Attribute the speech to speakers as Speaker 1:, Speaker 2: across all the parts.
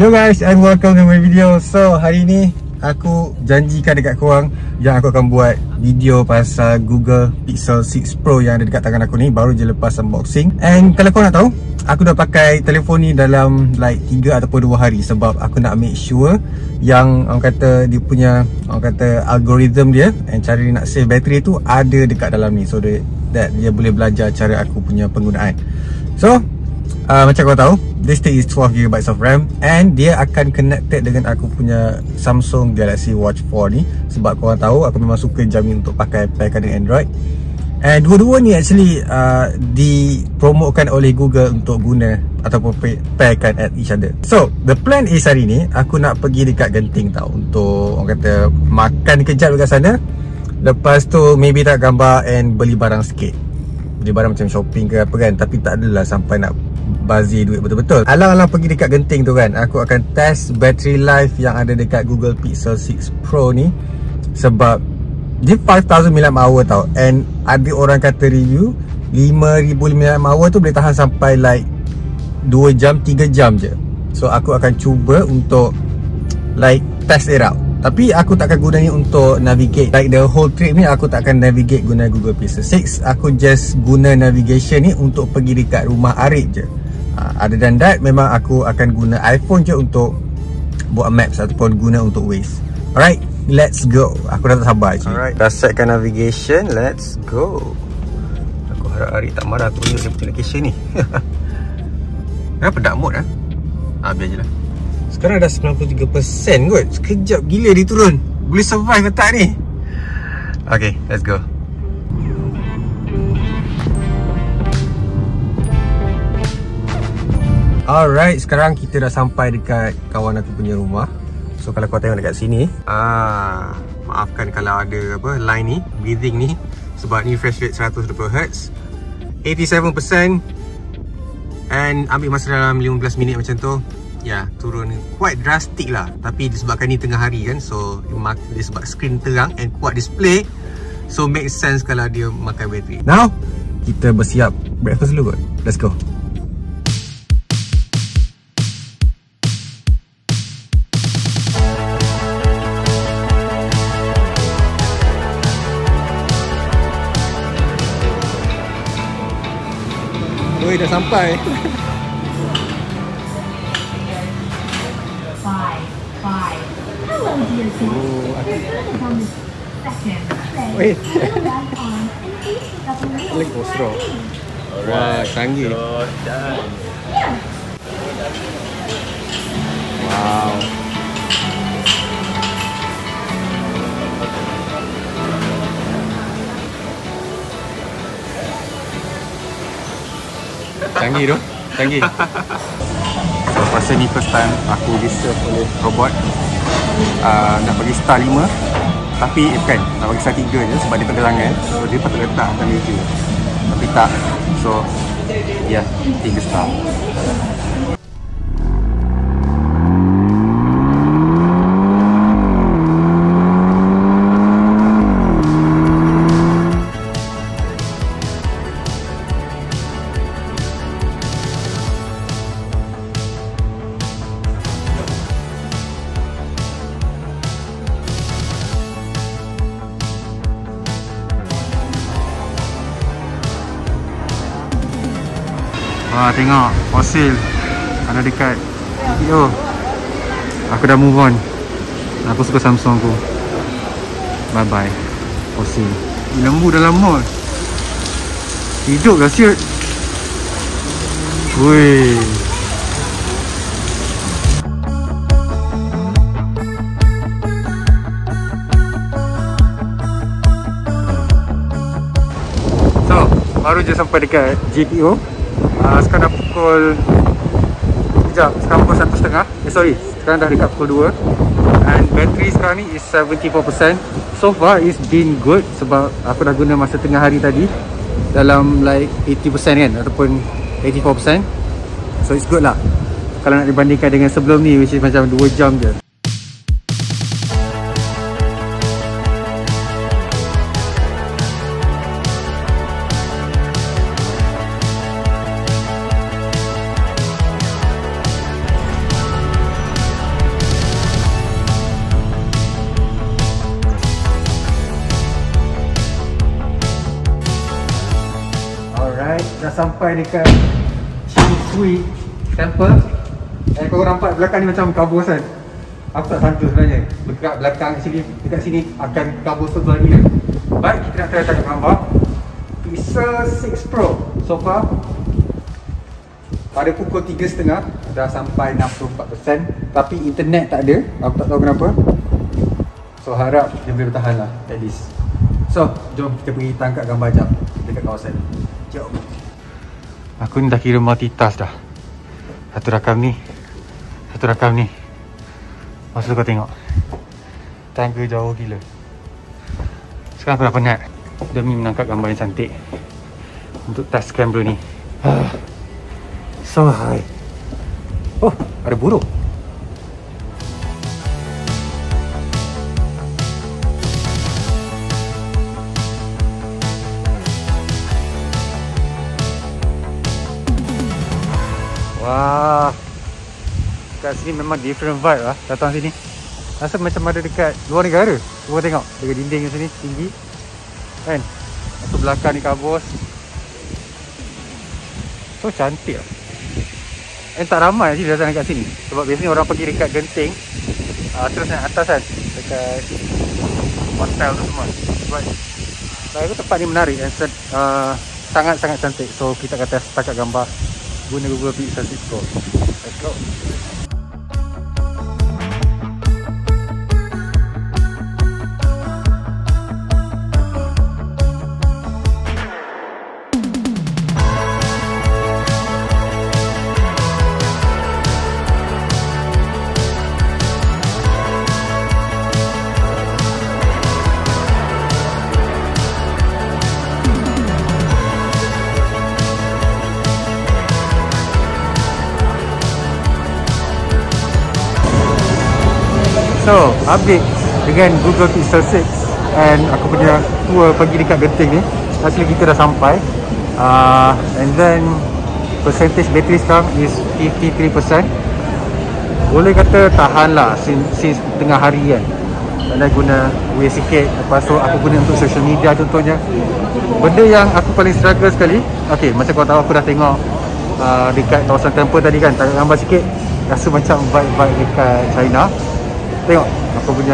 Speaker 1: Yo guys, and welcome to my video. So hari ni aku janjikan dekat korang yang aku akan buat video pasal Google Pixel 6 Pro yang ada dekat tangan aku ni. Baru je lepas unboxing. And kalau korang nak tahu, aku dah pakai telefon ni dalam like 3 ataupun 2 hari. Sebab aku nak make sure yang orang kata dia punya, orang kata algorithm dia and cara dia nak save bateri tu ada dekat dalam ni. So that dia boleh belajar cara aku punya penggunaan. So macam kau tahu, this thing is 12GB of RAM and dia akan connected dengan aku punya Samsung Galaxy Watch 4 ni. Sebab korang tahu aku memang suka jamin untuk pakai pairkan dengan Android. And dua-dua ni actually dipromokan oleh Google untuk guna ataupun pairkan at each other. So the plan is hari ni aku nak pergi dekat Genting tau, untuk orang kata makan kejap dekat sana. Lepas tu maybe tak gambar and beli barang sikit. Beli barang macam shopping ke apa kan. Tapi tak adalah sampai nak bazir duit betul-betul. Alang-alang pergi dekat Genting tu kan, aku akan test battery life yang ada dekat Google Pixel 6 Pro ni. Sebab dia 5000 mAh tau. And ada orang kata review 5000 mAh tu boleh tahan sampai like 2 jam, 3 jam je. So aku akan cuba untuk like test it out. Tapi aku takkan guna ni untuk navigate. Like the whole trip ni aku takkan navigate guna Google Pixel 6. Aku just guna navigation ni untuk pergi dekat rumah Arif je. Other than that, memang aku akan guna iPhone je untuk buat maps ataupun guna untuk Waze. Alright, let's go. Aku dah tak sabar je. Alright, dah setkan navigation. Let's go. Aku harap Arif tak marah aku use dia punya location ni. Kenapa dark mode biar je lah. Sekarang dah 93% kot. Sekejap gila dia turun. Boleh survive ke tak ni? Okay, let's go. Alright, sekarang kita dah sampai dekat kawan aku punya rumah. So kalau kau tengok dekat sini, maafkan kalau ada apa line ni, breathing ni. Sebab ni refresh rate 120Hz, 87%. And ambil masa dalam 15 minit macam tu. Ya, turun quite drastic lah. Tapi disebabkan ni tengah hari kan, so dia sebab screen terang and kuat display, so make sense kalau dia makan bateri. Now, kita bersiap breakfast dulu kot. Let's go. Oi, dah sampai. Wait. Lagi ostro. Wah, canggih. Wow. Canggih tu. Canggih. So, pasal ni first time aku di-serve oleh robot. Nak bagi star 5. Tapi bukan, nak bagi star 3 je sebab dia pegangan. So dia patut letak atas meja. Tapi tak. So ya, 3 star. Wah, tengok fosil ada dekat video. Aku dah move on. Aku suka Samsung aku. Bye bye fosil. Lembu dalam mall. Hidup lah siut. Woi. So, baru je sampai dekat GPO. Sekarang dah pukul sekarang pukul 1.30. Sekarang dah dekat pukul 2. And bateri sekarang ni is 74%. So far it's been good. Sebab aku dah guna masa tengah hari tadi dalam like 80% kan, ataupun 84%. So it's good lah kalau nak dibandingkan dengan sebelum ni, which is macam 2 jam je. dah sampai dekat Shui Temple. Kau nampak belakang ni macam kabus kan. Aku tak sangka sebenarnya dekat belakang sini, dekat sini akan kabus sebelah ni kan. Baik, kita nak try tengok gambar Pixel 6 Pro. So far pada pukul 3.30 dah sampai 64%. Tapi internet tak ada, aku tak tahu kenapa. So harap dia boleh bertahan lah at least. So jom kita pergi tangkap gambar jap dekat kawasan ni. Jom. Aku ni dah kira multitask dah. Satu rakam ni, satu rakam ni. Masa kau tengok tangga jauh gila. Sekarang aku dah penat demi menangkap gambar yang cantik untuk task kamera ni. So high. Oh, ada burung. Wah, kat sini memang different vibe lah. Datang sini rasa macam ada dekat luar negara. Cuba tengok dekat dinding sini tinggi kan. Atau belakang ni kabus. So cantik lah. Tak ramai sih datang dekat sini. Sebab biasanya orang pergi dekat Genting, terus naik atas kan, dekat hotel tu semua. Sebab itu tempat ni menarik dan sangat-sangat cantik. So kita kata setakat gambar guna Google Pixel 6 Pro. Let's go. So, update dengan Google Pixel 6 and aku punya tour pergi dekat Genting ni. Actually kita dah sampai and then percentage battery sekarang is 53%. Boleh kata tahan lah since tengah hari kan. Dan guna way sikit. Lepas tu aku guna untuk social media contohnya. Benda yang aku paling struggle sekali, okay, macam kau tahu aku dah tengok dekat kawasan temple tadi kan, tengok gambar sikit, rasa macam vibe-vibe dekat China. Tengok aku punya.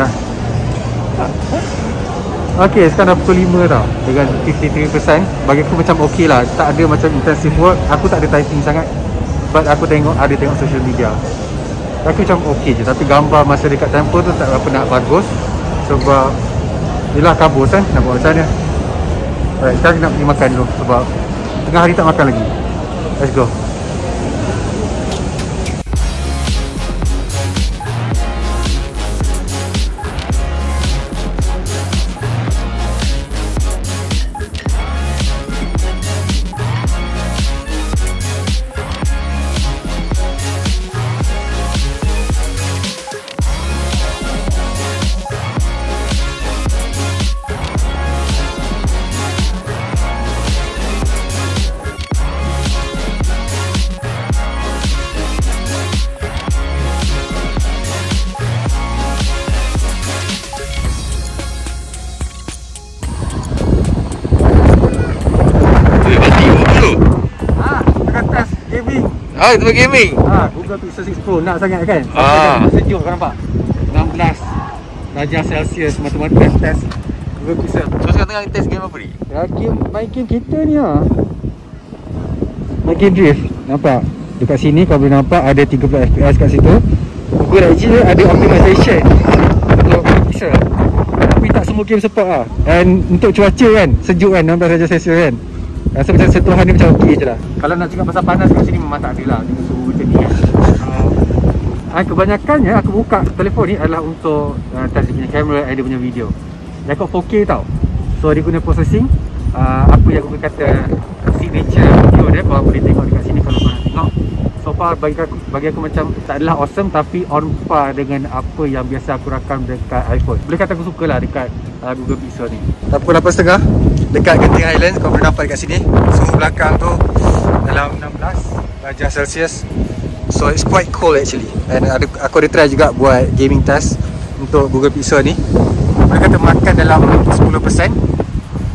Speaker 1: Okay, sekarang dah pukul 5 tau. Dengan 53%, bagi aku macam okay lah. Tak ada macam intensive work. Aku tak ada typing sangat, but aku tengok social media. Aku macam okay je. Tapi gambar masa dekat temple tu tak berapa nak bagus. Sebab yelah kabus kan, nak buat macam mana. Alright, sekarang nak pergi makan dulu. Sebab tengah hari tak makan lagi. Let's go. Itu gaming. Google Pixel 6 Pro nak sangat kan? Sejuk kau nampak? 16 darjah Celsius mata-mata test Google Pixel. So sekarang tengah test game apa ni? Main game kita ni lah. Main game drift. Nampak? Dekat sini kau boleh nampak ada 30 FPS kat situ. Google actually ada optimization untuk Google Pixel. Tapi tak semua game support lah. And untuk cuaca kan, sejuk kan, 16 darjah Celsius kan, rasa macam sentuhan ni macam okey je lah. Kalau nak cakap pasal panas kat sini memang tak ada lah dengan suhu macam ni kan. Kebanyakannya aku buka telefon ni adalah untuk test dia punya kamera and dia punya video. Record 4K tau. So dia guna processing apa yang aku kata signature video dia. Kau boleh tengok dekat sini kalau kau nak tengok. So far bagi aku macam tak adalah awesome, tapi on par dengan apa yang biasa aku rakam dekat iPhone. Boleh kata aku suka lah dekat Google Pixel ni. Pukul 8.30 dekat Genting Highlands, kau boleh nampak dekat sini suhu belakang tu dalam 16 darjah Celsius. So it's quite cold actually. And aku ada try juga buat gaming test untuk Google Pixel ni. Boleh kata makan dalam 10%.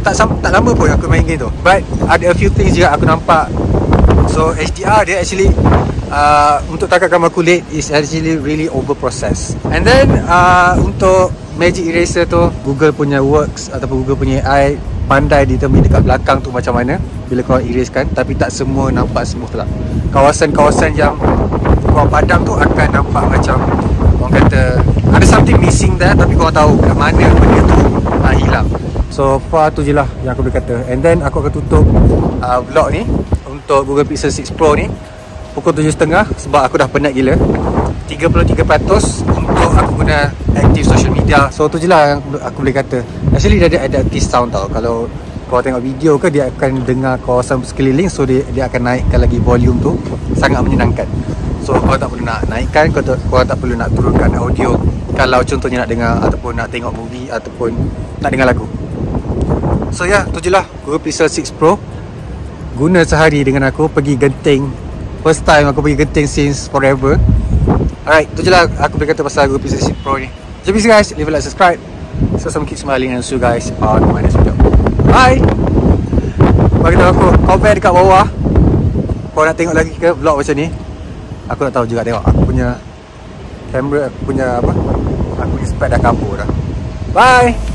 Speaker 1: tak lama pun aku main game tu. But ada a few things juga aku nampak. So HDR dia actually untuk tangkap gambar kulit is actually really over processed. And then untuk Magic Eraser tu, Google punya works ataupun Google punya AI pandai determine dekat belakang tu macam mana bila korang erase kan, tapi tak semua nampak smooth lah. Kawasan-kawasan yang korang padam tu akan nampak macam orang kata ada something missing there, tapi korang tahu kat mana benda tu hilang. So far tu je lah yang aku boleh kata. And then aku akan tutup vlog ni untuk Google Pixel 6 Pro ni pukul 7.30 sebab aku dah penat gila. 33% untuk aku guna active social media. So tu je lah yang aku boleh kata. Actually dia ada adaptive sound tau. Kalau kau tengok video ke, dia akan dengar kawasan sekeliling. So dia akan naikkan lagi volume tu. Sangat menyenangkan. So kau tak perlu nak naikkan, kau tak perlu nak turunkan audio kalau contohnya nak dengar ataupun nak tengok movie ataupun nak dengar lagu. So ya, tu je lah Google Pixel 6 Pro. Guna sehari dengan aku, pergi Genting. First time aku pergi Genting since forever. Alright, tu je lah aku boleh kata pasal Google Pixel 6 Pro ni. So peace guys, leave a like, subscribe. So some keep smiling and see you guys on my next video. Bye. Bagi tahu aku comment dekat bawah kau nak tengok lagi ke vlog macam ni. Aku nak tahu juga, tengok aku punya kamera, aku punya apa, aku punya spek dah kabur dah. Bye.